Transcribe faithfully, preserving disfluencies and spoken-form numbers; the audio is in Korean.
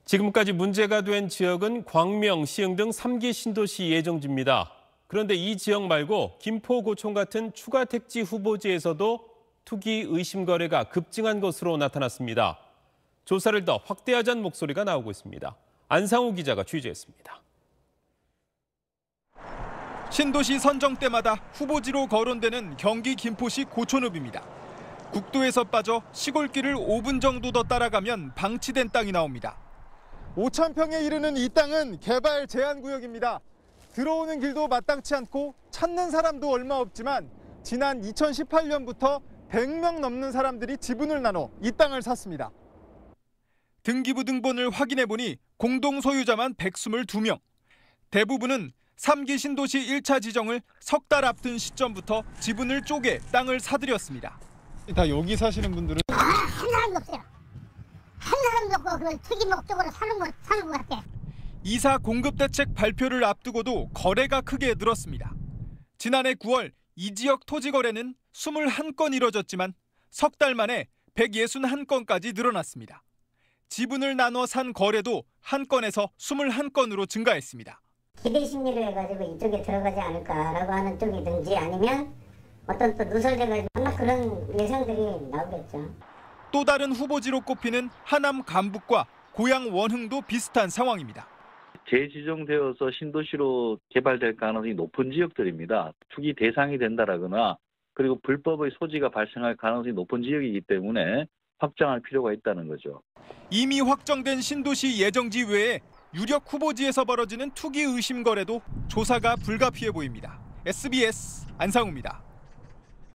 지금까지 문제가 된 지역은 광명, 시흥 등 삼 기 신도시 예정지입니다. 그런데 이 지역 말고 김포, 고촌 같은 추가 택지 후보지에서도 투기 의심 거래가 급증한 것으로 나타났습니다. 조사를 더 확대하자는 목소리가 나오고 있습니다. 안상우 기자가 취재했습니다. 신도시 선정 때마다 후보지로 거론되는 경기 김포시 고촌읍입니다. 국도에서 빠져 시골길을 오 분 정도 더 따라가면 방치된 땅이 나옵니다. 오천 평에 이르는 이 땅은 개발 제한 구역입니다. 들어오는 길도 마땅치 않고 찾는 사람도 얼마 없지만 지난 이천십팔 년부터 백 명 넘는 사람들이 지분을 나눠 이 땅을 샀습니다. 등기부 등본을 확인해 보니 공동 소유자만 백이십이 명. 대부분은 삼 기 신도시 일 차 지정을 석 달 앞둔 시점부터 지분을 쪼개 땅을 사들였습니다. 다 여기 사시는 분들은 한 사람도 없어요. 한 사람도 없고 그걸 투기 목적으로 사는 거 사는 것 같아. 이사 공급 대책 발표를 앞두고도 거래가 크게 늘었습니다. 지난해 구월 이 지역 토지 거래는 이십일 건 이뤄졌지만 석 달 만에 백육십일 건까지 늘어났습니다. 지분을 나눠 산 거래도 한 건에서 이십일 건으로 증가했습니다. 기대 심리를 해가지고 이쪽에 들어가지 않을까라고 하는 쪽이든지 아니면 어떤 또 누설돼가지고 아마 그런 예상들이 나오겠죠. 또 다른 후보지로 꼽히는 하남 간북과 고양 원흥도 비슷한 상황입니다. 재지정되어서 신도시로 개발될 가능성이 높은 지역들입니다. 투기 대상이 된다라거나 그리고 불법의 소지가 발생할 가능성이 높은 지역이기 때문에 확장할 필요가 있다는 거죠. 이미 확정된 신도시 예정지 외에 유력 후보지에서 벌어지는 투기 의심 거래도 조사가 불가피해 보입니다. 에스비에스 안상우입니다.